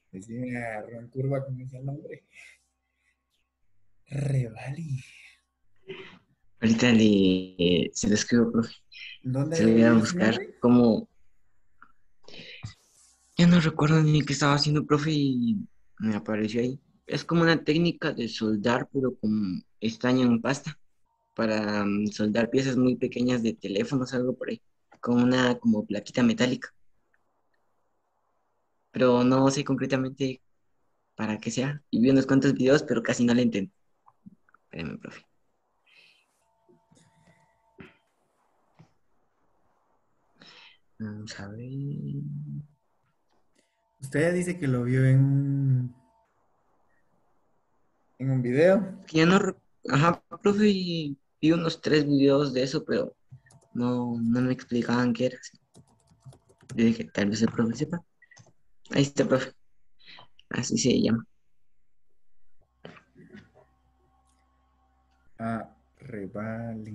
Pues sí, me agarró en curva con ese nombre. Revali. Ahorita se lo escribo, profe. ¿Dónde Se lo había voy a leído ese buscar nombre? como... Ya no recuerdo ni qué estaba haciendo, profe, y me apareció ahí. Es como una técnica de soldar, pero con estaño en pasta, para soldar piezas muy pequeñas de teléfonos, algo por ahí, con una como plaquita metálica. Pero no sé concretamente para qué sea. Y vi unos cuantos videos, pero casi no le entendí. Espérame, profe. Vamos a ver. Usted dice que lo vio en un video. Es que ya no... Ajá, profe, y vi unos 3 videos de eso, pero no me explicaban qué era. Yo dije, tal vez el profe sepa. Ahí está, profe. Así se llama. Ah, Revali.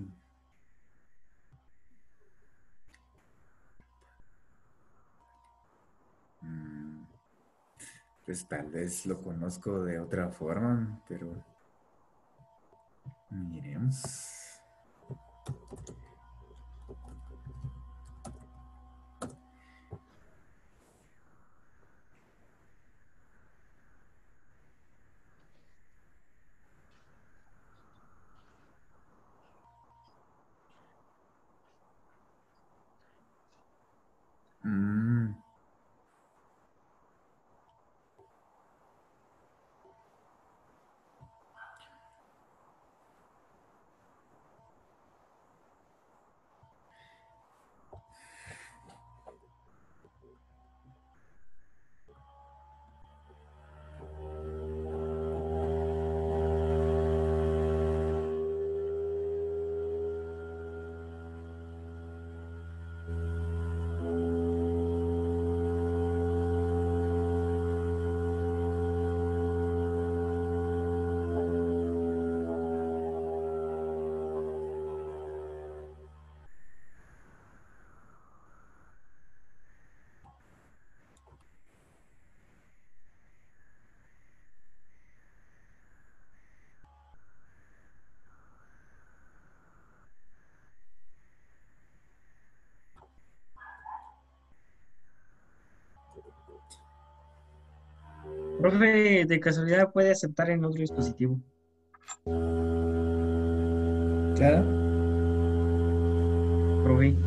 Mm, pues tal vez lo conozco de otra forma, pero miremos. Mm, Profe, de casualidad puede aceptar en otro dispositivo. claro. Profe,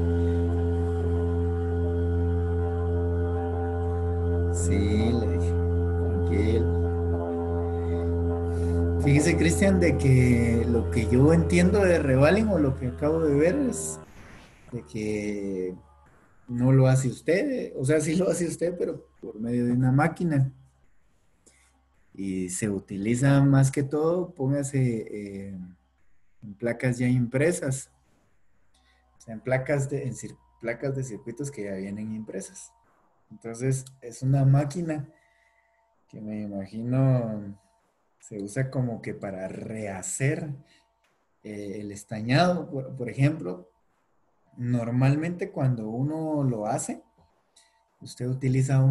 Sí, le dije. Tranquilo. Fíjese, Cristian, de que lo que yo entiendo de Revaling o lo que acabo de ver es de que no lo hace usted, o sea, sí lo hace usted, pero por medio de una máquina. Y se utiliza más que todo, póngase en placas ya impresas, o sea, en placas de circuitos que ya vienen impresas. Entonces, es una máquina que me imagino se usa como que para rehacer el estañado, por ejemplo. Normalmente cuando uno lo hace, usted utiliza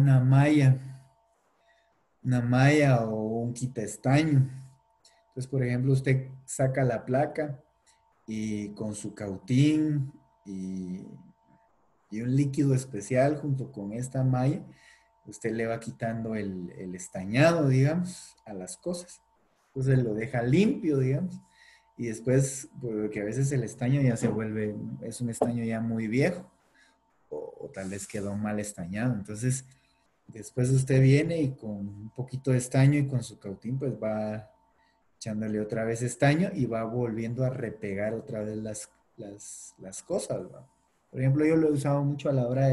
una malla o un quita estaño. Entonces, por ejemplo, usted saca la placa y con su cautín y, y un líquido especial junto con esta malla, usted le va quitando el estañado, digamos, a las cosas. Entonces lo deja limpio, digamos. Y después, porque a veces el estaño ya se vuelve, es un estaño ya muy viejo o tal vez quedó mal estañado. Entonces, después usted viene y con un poquito de estaño y con su cautín, pues va echándole otra vez estaño y va volviendo a repegar otra vez las cosas, ¿va? Por ejemplo, yo lo he usado mucho a la hora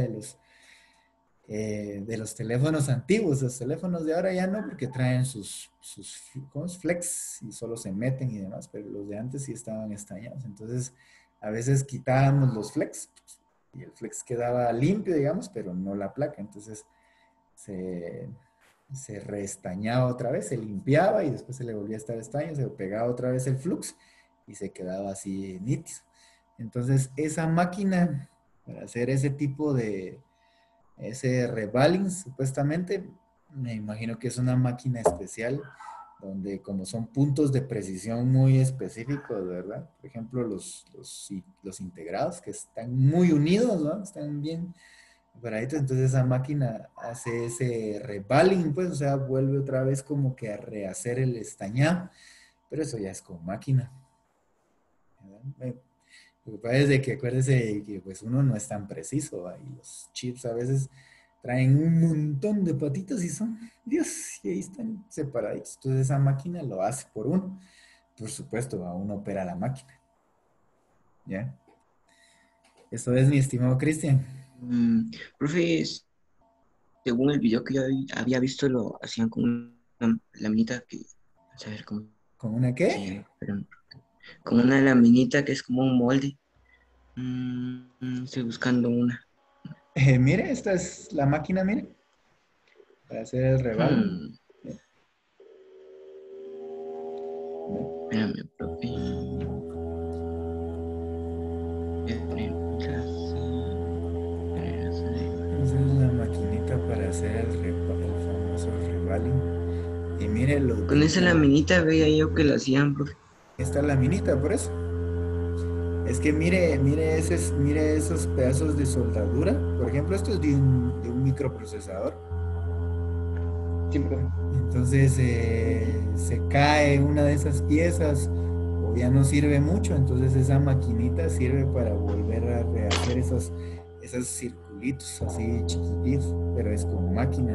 de los teléfonos antiguos. Los teléfonos de ahora ya no, porque traen sus ¿cómo es? Flex y solo se meten y demás, pero los de antes sí estaban estañados. Entonces, a veces quitábamos los flex y el flex quedaba limpio, digamos, pero no la placa. Entonces, se, se reestañaba otra vez, se limpiaba y después se le volvía a estar estaño, se pegaba otra vez el flux y se quedaba así nítido. Entonces, esa máquina para hacer ese tipo de ese revaling, supuestamente, Me imagino que es una máquina especial donde como son puntos de precisión muy específicos, ¿verdad? Por ejemplo, los integrados que están muy unidos, ¿no? Están bien separaditos. Entonces esa máquina hace ese rebaling, pues, o sea, vuelve otra vez como que a rehacer el estañado. Pero eso ya es con máquina, ¿verdad? Lo que pasa es de que acuérdese que pues uno no es tan preciso, ¿va? Y los chips a veces traen un montón de patitas y son, Dios, y ahí están separaditos. Entonces esa máquina lo hace por uno. Por supuesto, ¿va? Uno opera la máquina, ¿ya? Eso es, mi estimado Cristian. Profe, según el video que yo había visto, lo hacían con una laminita que, a saber cómo ¿Con una se qué? llama, pero con una laminita que es como un molde. Estoy buscando una. Mire, esta es la máquina, mire, para hacer el rebaling. Hmm, ¿Ve? Espérame, profe. Esa es la maquinita para hacer el famoso rebaling. Y mire lo Con esa laminita veía yo que la hacían, profe. esta laminita, por eso. Es que mire esos pedazos de soldadura. Por ejemplo, esto es de un microprocesador. Sí, profe. Entonces se cae una de esas piezas o ya no sirve mucho. Entonces esa maquinita sirve para volver a rehacer esos circulitos así chiquititos. Pero es con máquina,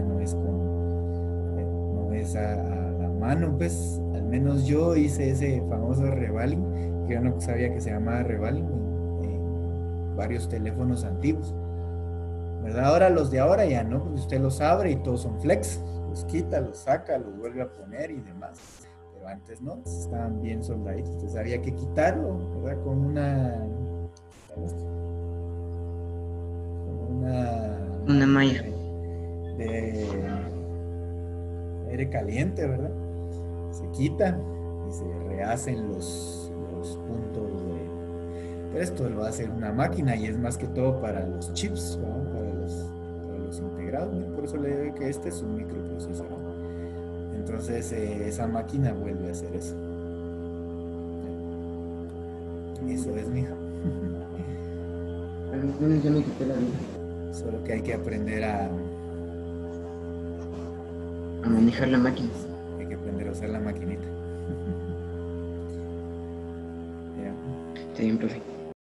no es a la mano. Pues al menos yo hice ese famoso revaling, que yo no sabía que se llamaba revaling en varios teléfonos antiguos. ¿Verdad? Ahora los de ahora ya no, porque usted los abre y todos son flex, los quita, los saca, los vuelve a poner y demás. Pero antes no, estaban bien soldaditos, entonces había que quitarlo, ¿verdad? Con una Una máquina malla. de aire caliente, ¿verdad? Se quitan y se rehacen los puntos pero esto lo hace una máquina y es más que todo para los chips, ¿no? Para los integrados, ¿no? Por eso le digo que este es un microprocesador. Entonces esa máquina vuelve a hacer eso. Eso es, mijo. Ya me quité la vida. Solo que hay que aprender A manejar la máquina. hay que aprender a usar la maquinita. Ya. Está bien, profe.